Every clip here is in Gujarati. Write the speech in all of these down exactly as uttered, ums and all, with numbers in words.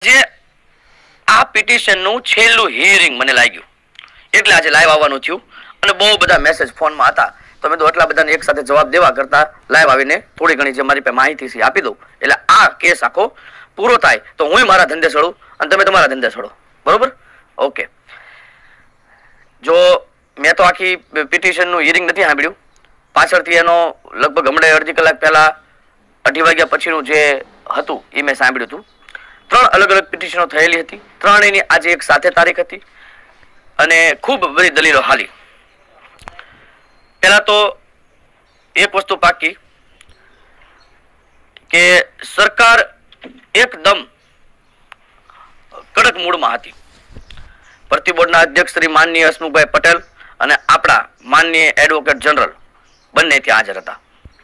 જે આ પિટિશનનું છેલ્લું હિયરિંગ મને લાગ્યું એટલે આજે લાઈવ આવવાનું થયું અને બહુ બધા મેસેજ ફોનમાં હતા તો મેં તો એટલા બધાને એક સાથે જવાબ દેવા કરતા લાઈવ આવીને થોડી ઘણી જે મારી પાસે માહિતી છે આપી દઉં એટલે આ કેસ આખો પૂરો થાય તો હું મારા ધંધે ચડું અને તમે તમારા ધંધે ચડો. બરોબર? ઓકે. જો મેં તો આખી પિટિશનનું હિયરિંગ નથી સાંભળ્યું, પાછળથી એનો લગભગ હમણાં અડધી કલાક પહેલા અઢી વાગ્યા પછીનું જે હતું એ મેં સાંભળ્યું હતું. ત્રણ અલગ અલગ પિટિશનો થયેલી હતી, ત્રણેયની આજે એક સાથે તારીખ હતી અને ખૂબ બધી દલીલો હાલી. પહેલા તો એક વસ્તુ પાકી કે સરકાર એકદમ કડક મૂડમાં હતી. ભરતી બોર્ડના અધ્યક્ષ શ્રી માનનીય હસમુખભાઈ પટેલ અને આપણા માનનીય એડવોકેટ જનરલ બંને ત્યાં હાજર હતા.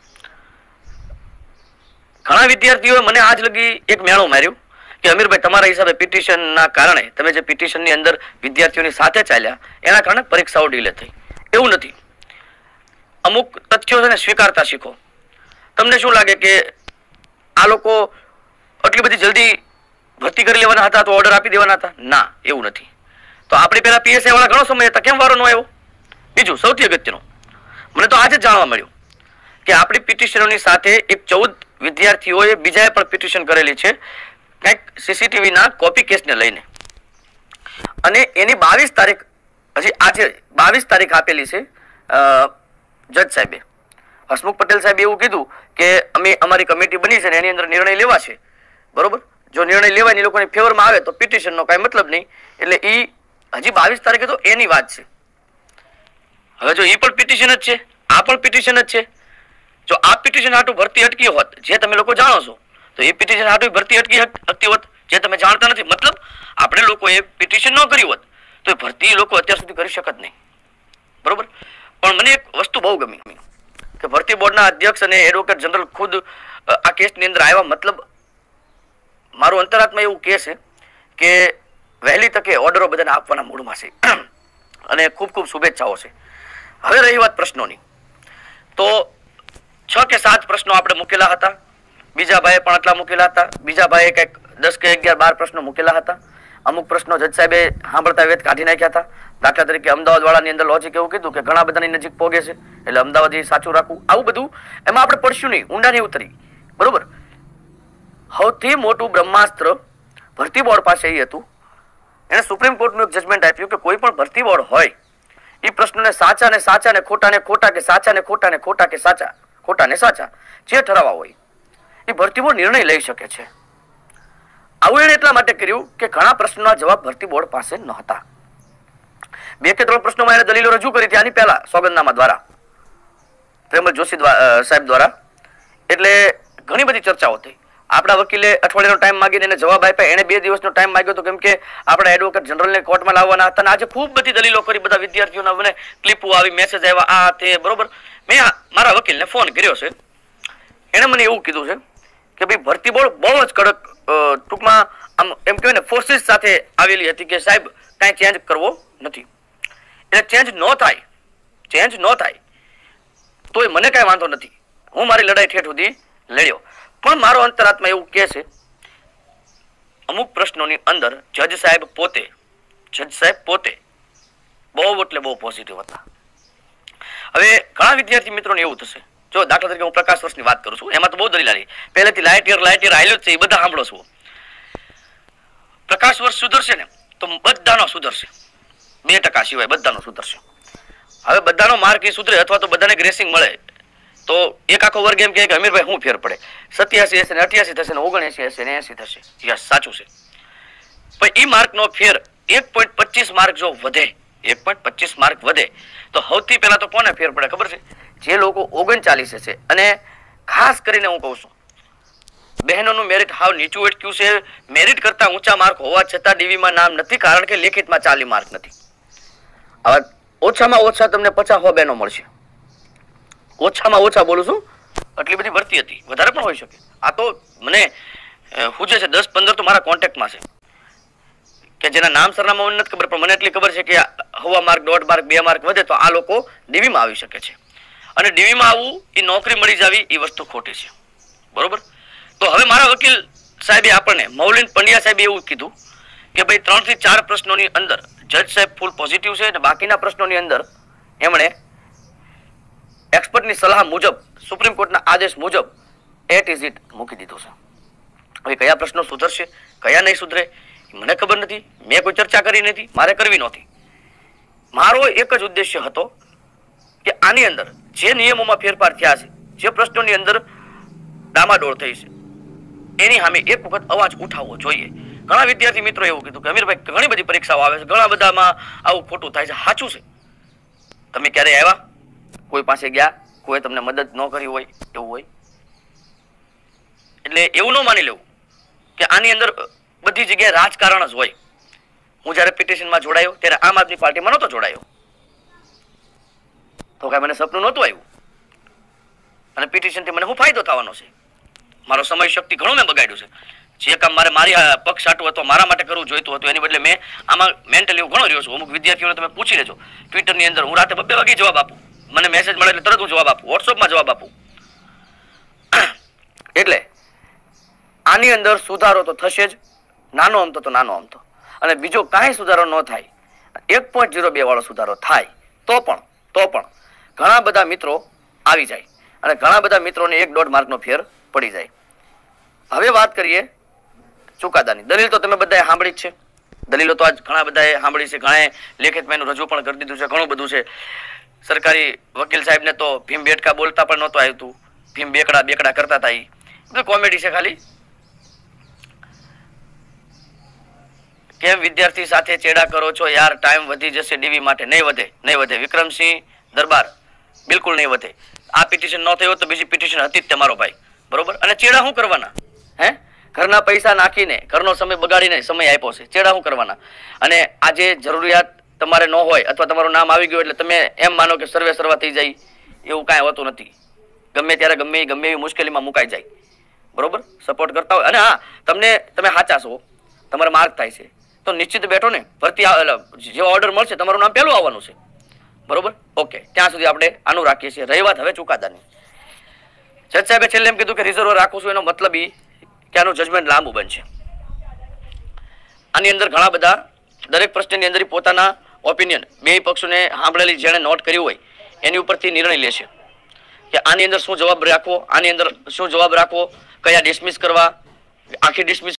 ઘણા વિદ્યાર્થીઓએ મને આજ લગી એક મેણો માર્યું કે અમીરભાઈ તમારા હિસાબે પિટિશનના કારણે તમે જે પિટિશનની અંદર વિદ્યાર્થીઓની સાથે ચાલ્યા એના કારણે પરીક્ષાઓ ડીલે થઈ. એવું નથી. અમુક તથ્યો છે ને સ્વીકારતા શીખો. તમને શું લાગે કે આ લોકો આટલી બધી જલ્દી ભરતી કરી લેવાના હતા તો ઓર્ડર આપી દેવાના હતા? ના, એવું નથી. તો આપણી પહેલા પીએસઆઈ વાળા ઘણો સમય હતા, કેમ વારો ન આવ્યો? બીજું સૌથી અગત્યનું મને તો આજે જ જાણવા મળ્યું કે આપણી પિટિશનોની સાથે એક ચૌદ વિદ્યાર્થીઓએ બીજાએ પણ પિટિશન કરેલી છે કંઈક સીસીટીવીના કોપી કેસને લઈને, અને એની બાવીસ તારીખ હજી આજે બાવીસ તારીખ આપેલી છે જજ સાહેબે. હસમુખ પટેલ સાહેબે એવું કીધું કે અમે અમારી કમિટી બની છે ને એની અંદર નિર્ણય લેવા છે. બરોબર? જો નિર્ણય લેવાય એ લોકોની ફેવરમાં આવે તો પિટિશનનો કાંઈ મતલબ નહીં. એટલે એ હજી બાવીસ તારીખે તો એની વાત છે. હવે જો એ પણ પિટિશન જ છે, આ પણ પિટિશન જ છે. જો આ પિટિશન હાટું ભરતી અટકી હોત, જે તમે લોકો જાણો છો, તો એ પિટિશન હાટું ભરતી અટકી અટકી હોત, જે તમે જાણતા નથી. મતલબ આપણે લોકોએ પિટિશન ન કર્યું હોત તો એ ભરતી લોકો અત્યાર સુધી કરી શકત નહીં. બરોબર? પણ મને એક વસ્તુ બહુ ગમી કે ભરતી બોર્ડના અધ્યક્ષ અને એડવોકેટ જનરલ ખુદ આ કેસની અંદર આવ્યા. મતલબ મારું અંતરાત્મા એવું કહે છે કે વહેલી તકે ઓર્ડરો બધાને આપવાના મૂડમાં છે અને ખૂબ ખૂબ શુભેચ્છાઓ છે. હવે રહી વાત પ્રશ્નોની, તો છ કે સાત પ્રશ્નો આપણે મૂકેલા હતા. બીજા ભાઈએ પણ આટલા મૂકેલા હતા. બીજા ભાઈએ કંઈક દસ કે અગિયાર બાર પ્રશ્નો મૂકેલા હતા. અમુક પ્રશ્નો જજ સાહેબે સાંભળતા વેત કાઢી નાખ્યા હતા. દાખલા તરીકે અમદાવાદ વાળાની અંદર લોજિક એવું કીધું કે ઘણા બધાની નજીક પોગે છે એટલે અમદાવાદ એ સાચું રાખવું, આવું બધું એમાં આપણે પડશું નહીં, ઊંડા નહીં ઉતરી. બરોબર? સૌથી મોટું બ્રહ્માસ્ત્ર ભરતી બોર્ડ પાસે એ હતું, એને સુપ્રીમ કોર્ટનું એક જજમેન્ટ આપ્યું કે કોઈ પણ ભરતી બોર્ડ હોય એ પ્રશ્નને સાચા ને સાચા ને ખોટા ને ખોટા કે સાચા ને ખોટા ને ખોટા કે સાચા ખોટા ને સાચા જે ઠરાવવા હોય એ ભરતી બોર્ડ નિર્ણય લઈ શકે છે. આવું એણે એટલા માટે કર્યું કે ઘણા પ્રશ્નોના જવાબ ભરતી બોર્ડ પાસે ન હતા. બે કે ત્રણ પ્રશ્નોમાં એને દલીલો રજૂ કરી હતી આની પહેલા સોગંદનામા દ્વારા, પ્રેમલ જોશી સાહેબ દ્વારા. એટલે ઘણી બધી ચર્ચાઓ થઈ. આપણા વકીલે અઠવાડિયાનો ટાઈમ માંગીને એને જવાબ આપ્યા. એને બે દિવસનો ટાઈમ માંગ્યો હતો કેમ કે આપણા એડવોકેટ જનરલને કોર્ટમાં લાવવાના હતા. અને આજે ખૂબ બધી દલીલો કરી, બધા વિદ્યાર્થીઓના મને ક્લિપો આવી, મેસેજ આવ્યા, આ તે. બરોબર? મેં મારા વકીલને ફોન કર્યો છે. એણે મને એવું કીધું છે કે ભાઈ ભરતી બોર્ડ બહુ જ કડક ટૂંકમાં આમ એમ કહેવાય ને ફોર્સિસ સાથે આવેલી હતી કે સાહેબ કાંઈ ચેન્જ કરવો નથી. એટલે ચેન્જ ન થાય, ચેન્જ ન થાય તોય મને કાંઈ વાંધો નથી, હું મારી લડાઈ ઠેઠ સુધી લડ્યો. પણ મારો અંતરાત્મા એવું કહે છે અમુક પ્રશ્નોની અંદર જજ સાહેબ પોતે જજ સાહેબ પોતે બહુ એટલે બહુ પોઝિટિવ હતા. હવે ઘણા વિદ્યાર્થી મિત્રોને એવું થશે, જો દાખલા તરીકે હું પ્રકાશ વર્ષની વાત કરું છું, એમાં તો બહુ દલીલ આવી. પહેલેથી લાઇટ યર લાઇટ યર આવેલું જ છે, એ બધા સાંભળો છો. પ્રકાશ વર્ષ સુધરશે ને તો બધાનો સુધરશે, બે ટકા સિવાય બધાનો સુધરશે. હવે બધાનો માર્ક એ સુધરે અથવા તો બધાને ગ્રેસિંગ મળે તો એક આખો વર્ગ એમ કહે કે અમીરભાઈ શું ફેર પડે, સત્યાસી હશે ને અઠ્યાસી થશે ને ઓગણએસી હશે ને એસી થશે. યસ, સાચું છે. પણ એ માર્કનો ફેર એક પોઈન્ટ પચીસ માર્ક જો વધે, એક પોઈન્ટ પચીસ માર્ક વધે તો સૌથી પહેલા તો કોને ફેર પડે ખબર છે? જે લોકો ઓગણચાલીસ છે. અને ખાસ કરીને હું કહું છું બહેનોનું મેરિટ હાવ નીચું અટક્યું છે. મેરિટ કરતા ઊંચા માર્ક હોવા છતાં ડીવીમાં નામ નથી, કારણ કે લેખિતમાં ચાલી માર્ક નથી. હવે ઓછામાં ઓછા તમને પચાસ હો બહેનો મળશે. ઓછામાં ઓછા બોલું છું, આટલી બધી ભરતી હતી, વધારે પણ હોઈ શકે. આ તો મને પૂછે છે દસ પંદર તો મારા કોન્ટેક્ટમાં છે કે જેના નામ સરનામા મને નથી ખબર, પણ મને એટલી ખબર છે કે હવા માર્ક દોઢ માર્ક બે માર્ક વધે તો આ લોકો ડીવીમાં આવી શકે છે. અને ડીવીમાં આવવું એ નોકરી મળી જાવી એ વસ્તુ ખોટી છે. બરોબર? તો હવે મારા વકીલ સાહેબે આપણને મૌલિન પંડ્યા સાહેબે એવું કીધું કે ભાઈ ત્રણ થી ચાર પ્રશ્નોની અંદર જજ સાહેબ ફૂલ પોઝિટિવ છે અને બાકીના પ્રશ્નોની અંદર એમણે એક્સપર્ટની સલાહ મુજબ સુપ્રીમ કોર્ટના આદેશ મુજબ એટ ઇઝ ઇટ મૂકી દીધું છે. હવે કયા પ્રશ્નો સુધરશે કયા નહીં સુધરે મને ખબર નથી, મેં કોઈ ચર્ચા કરી નથી, મારે કરવી નહોતી. મારો એક જ ઉદ્દેશ્ય હતો કે આની અંદર જે નિયમોમાં ફેરફાર થયા છે, જે પ્રશ્નોની અંદર ડામાડોળ થઈ છે, એની સામે એક વખત અવાજ ઉઠાવવો જોઈએ. ઘણા વિદ્યાર્થી મિત્રો એવું કીધું કે અમીરભાઈ ઘણી બધી પરીક્ષાઓ આવે છે, ઘણા બધામાં આવું ખોટું થાય છે. સાચું છે. તમે ક્યારે આવ્યા, કોઈ પાસે ગયા, કોઈ તમને મદદ ન કરી હોય એવું હોય? એટલે એવું ન માની લેવું કે આની અંદર બધી જગ્યાએ રાજકારણ જ હોય. હું જયારે પિટિશનમાં જોડાયો ત્યારે આમ આદમી પાર્ટીમાં નહોતો જોડાયો, તો કાંઈ મને સપનું નહોતું આવ્યું. અને પિટિશનથી મને શું ફાયદો થવાનો છે? મારો સમય શક્તિ ઘણો મેં બગાડ્યું છે. જે કામ મારે મારી પક્ષ સાટવું હતું, મારા માટે કરવું જોઈતું હતું, એની બદલે મેં આમાં મેન્ટલી ઘણો રહ્યો છું. અમુક વિદ્યાર્થીઓને તમે પૂછી લેજો ટ્વિટરની અંદર, હું રાતે બબ્બે વાગે જવાબ આપું, મને મેસેજ મળે એટલે તરત હું જવાબ આપું, વોટ્સઅપમાં જવાબ આપું. એટલે આની અંદર સુધારો તો થશે જ, નાનો અમતો તો નાનો અમતો. અને બીજો કાંઈ સુધારો ન થાય, એક પોઈન્ટ ઝીરો બે વાળો સુધારો થાય તો પણ તો પણ ઘણા બધા મિત્રો આવી જાય અને ઘણા બધા મિત્રોને એક દોઢ માર્કનો ફેર પડી જાય. હવે વાત કરીએ ચુકાદાની. દલીલ તો તમે બધાએ સાંભળી જ છે, દલીલો તો આજ ઘણા બધાએ સાંભળી છે, ઘણાએ લેખિતમાં એનું રજૂ પણ કરી દીધું છે, ઘણું બધું છે. સરકારી વકીલ સાહેબને તો ભીમ બેટકા બોલતા પણ નહોતું આવતું, ભીમ બેકડા બેકડા કરતા હતા. એ બધું કોમેડી છે ખાલી. કેમ વિદ્યાર્થી સાથે ચેડા કરો છો યાર, ટાઈમ વધી જશે ડીવી માટે. નહીં વધે, નહીં વધે. વિક્રમસિંહ દરબાર બિલકુલ નહીં વધે. આ પિટિશન ન થયો તો બીજી પિટિશન હતી જ તમારો ભાઈ, બરોબર? અને ચેડા શું કરવાના? હે, ઘરના પૈસા નાખીને ઘરનો સમય બગાડીને સમય આપ્યો છે, ચેડા શું કરવાના? અને આજે જરૂરિયાત તમારે ન હોય અથવા તમારું નામ આવી ગયું એટલે તમે એમ માનો કે સર્વે સર્વા થઈ જાય, એવું કાંઈ હોતું નથી. ગમે ત્યારે ગમે ગમે એવી મુશ્કેલીમાં મુકાઈ જાય, બરોબર? સપોર્ટ કરતા હોય. અને હા, તમને તમે સાચા છો, તમારે માર્ક થાય છે તો નિશ્ચિત બેઠો ને, ભરતી જેવો ઓર્ડર મળશે તમારું નામ પહેલું આવવાનું છે, બરોબર? ઓકે, ત્યાં સુધી આપણે આનું રાખીએ છીએ. રહી વાત હવે ચુકાદાની. જજ સાહેબે છેલ્લે એમ કીધું કે રિઝર્વ રાખું છું, એનો મતલબ એ કે આનું જજમેન્ટ લાંબુ બનશે. આની અંદર ઘણા બધા દરેક પ્રશ્નની અંદર પોતાના ઓપિનિયન બે પક્ષોને સાંભળેલી જેણે નોટ કર્યું હોય એની ઉપરથી નિર્ણય લેશે કે આની અંદર શું જવાબ રાખવો, આની અંદર શું જવાબ રાખવો, કયા ડિસમિસ કરવા, આખી ડિસમિસ